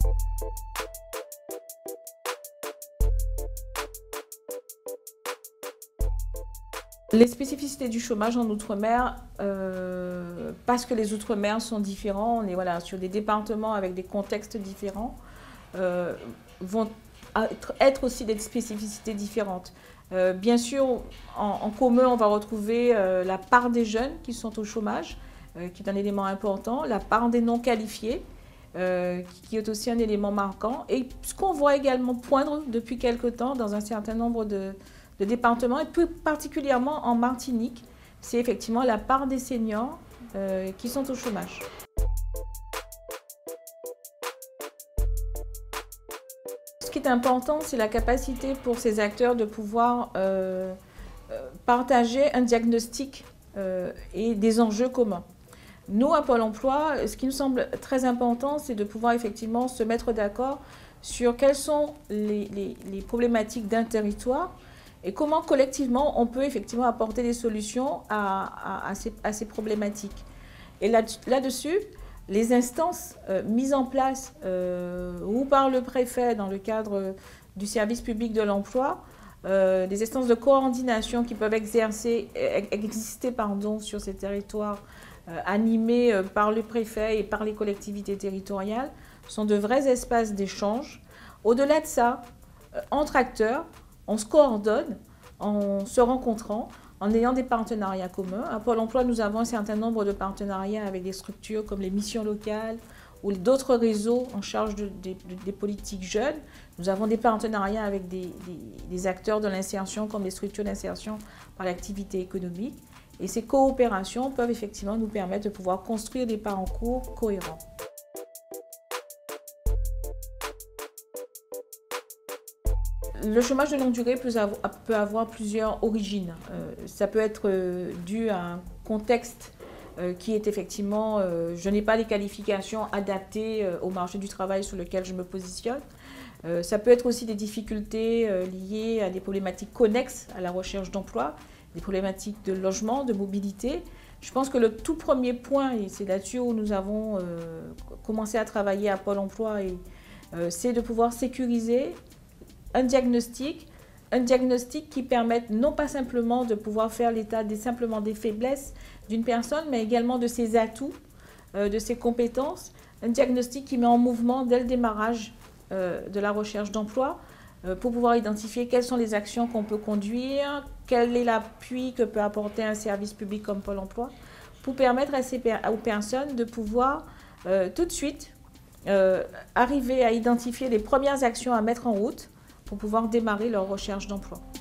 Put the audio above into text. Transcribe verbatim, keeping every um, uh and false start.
Les spécificités du chômage en Outre-mer, euh, parce que les Outre-mer sont différents, on est voilà, sur des départements avec des contextes différents, euh, vont être, être aussi des spécificités différentes. Euh, bien sûr, en, en commun, on va retrouver euh, la part des jeunes qui sont au chômage, euh, qui est un élément important, la part des non qualifiés, euh, qui, qui est aussi un élément marquant, et ce qu'on voit également poindre depuis quelque temps dans un certain nombre de Le département, et plus particulièrement en Martinique, c'est effectivement la part des seniors euh, qui sont au chômage. Ce qui est important, c'est la capacité pour ces acteurs de pouvoir euh, partager un diagnostic euh, et des enjeux communs. Nous, à Pôle emploi, ce qui nous semble très important, c'est de pouvoir effectivement se mettre d'accord sur quelles sont les, les, les problématiques d'un territoire, et comment collectivement on peut effectivement apporter des solutions à, à, à, ces, à ces problématiques. Et là-dessus, les instances euh, mises en place euh, ou par le préfet dans le cadre du service public de l'emploi, euh, des instances de coordination qui peuvent exercer, exister pardon, sur ces territoires euh, animés euh, par le préfet et par les collectivités territoriales, sont de vrais espaces d'échange. Au-delà de ça, euh, entre acteurs, on se coordonne en se rencontrant, en ayant des partenariats communs. À Pôle emploi, nous avons un certain nombre de partenariats avec des structures comme les missions locales ou d'autres réseaux en charge de, de, de, des politiques jeunes. Nous avons des partenariats avec des, des, des acteurs de l'insertion comme les structures d'insertion par l'activité économique. Et ces coopérations peuvent effectivement nous permettre de pouvoir construire des parcours cohérents. Le chômage de longue durée peut avoir plusieurs origines. Euh, ça peut être dû à un contexte euh, qui est effectivement, euh, je n'ai pas les qualifications adaptées euh, au marché du travail sur lequel je me positionne. Euh, ça peut être aussi des difficultés euh, liées à des problématiques connexes à la recherche d'emploi, des problématiques de logement, de mobilité. Je pense que le tout premier point, et c'est là-dessus où nous avons euh, commencé à travailler à Pôle emploi, euh, c'est de pouvoir sécuriser un diagnostic, un diagnostic qui permette non pas simplement de pouvoir faire l'état des, simplement des faiblesses d'une personne, mais également de ses atouts, euh, de ses compétences. Un diagnostic qui met en mouvement dès le démarrage euh, de la recherche d'emploi euh, pour pouvoir identifier quelles sont les actions qu'on peut conduire, quel est l'appui que peut apporter un service public comme Pôle emploi, pour permettre à ces, aux personnes de pouvoir euh, tout de suite euh, arriver à identifier les premières actions à mettre en route pour pouvoir démarrer leur recherche d'emploi.